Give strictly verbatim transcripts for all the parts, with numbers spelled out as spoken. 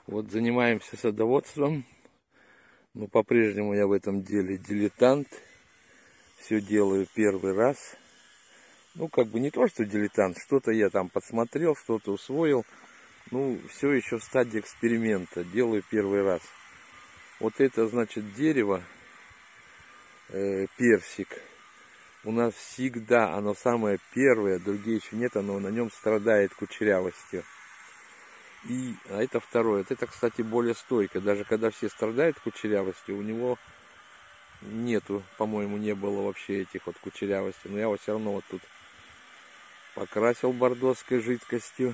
Вот занимаемся садоводством. Но по-прежнему я в этом деле дилетант. Все делаю первый раз. Ну, как бы не то, что дилетант. Что-то я там подсмотрел, что-то усвоил. Ну, все еще в стадии эксперимента. Делаю первый раз. Вот это, значит, дерево, э, персик. У нас всегда оно самое первое, другие еще нет, оно на нем страдает кучерявостью. И, а это второе. Это, кстати, более стойко. Даже когда все страдают кучерявостью, у него нету, по-моему, не было вообще этих вот кучерявостей. Но я его все равно вот тут покрасил бордоской жидкостью.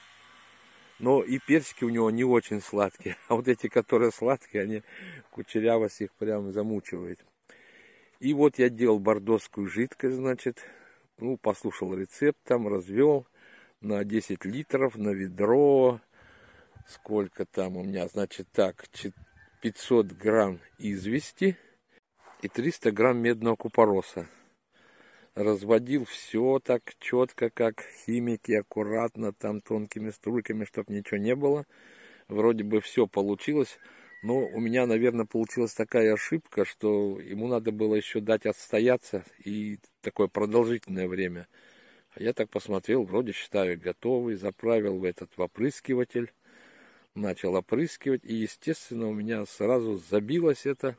Но и персики у него не очень сладкие. А вот эти, которые сладкие, они кучерявость их прям замучивает. И вот я делал бордоскую жидкость, значит. Ну, послушал рецепт там, развел на десять литров, на ведро. Сколько там у меня, значит, так, пятьсот грамм извести и триста грамм медного купороса. Разводил все так четко, как химики, аккуратно, там тонкими струйками, чтобы ничего не было. Вроде бы все получилось, но у меня, наверное, получилась такая ошибка, что ему надо было еще дать отстояться и такое продолжительное время. А я так посмотрел, вроде считаю готовый, заправил в этот в опрыскиватель. Начал опрыскивать, и, естественно, у меня сразу забилось это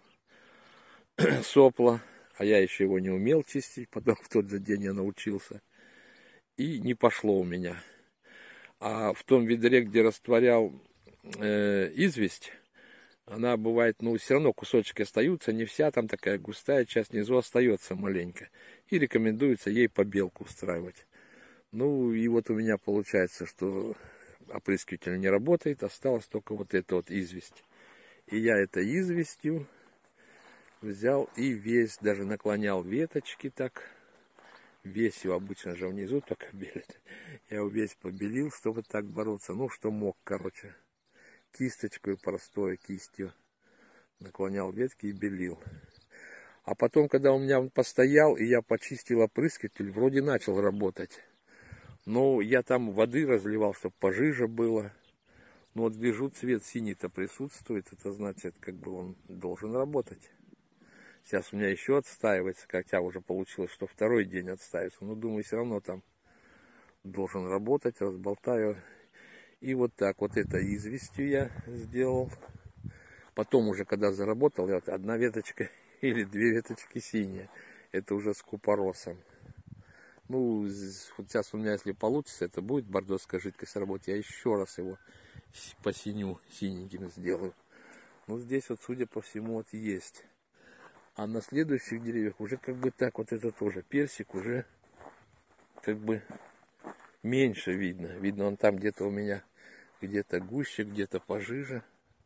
сопло, а я еще его не умел чистить, потом в тот же день я научился, и не пошло у меня. А в том ведре, где растворял э, известь, она бывает, ну, все равно кусочки остаются, не вся, там такая густая часть внизу остается маленько, и рекомендуется ей побелку устраивать. Ну, и вот у меня получается, что опрыскиватель не работает, осталось только вот эта вот известь. И я этой известью взял и весь, даже наклонял веточки так. Весь его обычно же внизу только белит. Я его весь побелил, чтобы так бороться. Ну, что мог, короче. Кисточкой простой, кистью. Наклонял ветки и белил. А потом, когда у меня он постоял, и я почистил опрыскиватель, вроде начал работать. Но я там воды разливал, чтобы пожиже было. Но вот вижу, цвет синий-то присутствует. Это значит, как бы он должен работать. Сейчас у меня еще отстаивается, хотя уже получилось, что второй день отстаивается. Но думаю, все равно там должен работать. Разболтаю. И вот так вот это известью я сделал. Потом уже, когда заработал, я вот одна веточка или две веточки синие. Это уже с купоросом. Ну, вот сейчас у меня, если получится, это будет бордоская жидкость работать, я еще раз его посиню синеньким сделаю. Ну, здесь вот, судя по всему, вот есть. А на следующих деревьях уже как бы так, вот это тоже персик уже как бы меньше видно. Видно, он там где-то у меня, где-то гуще, где-то пожиже.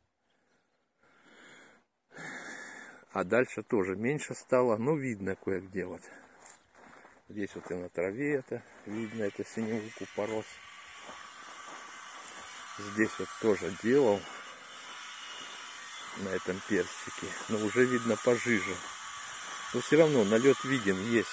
А дальше тоже меньше стало, но видно кое-где вот. Здесь вот и на траве это видно, это синевый купорос. Здесь вот тоже делал на этом персике, но уже видно пожиже. Но все равно налет виден, есть.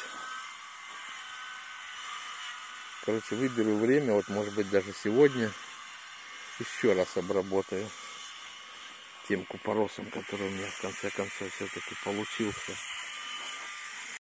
Короче, выберу время, вот может быть даже сегодня еще раз обработаю тем купоросом, который у меня в конце концов все-таки получился.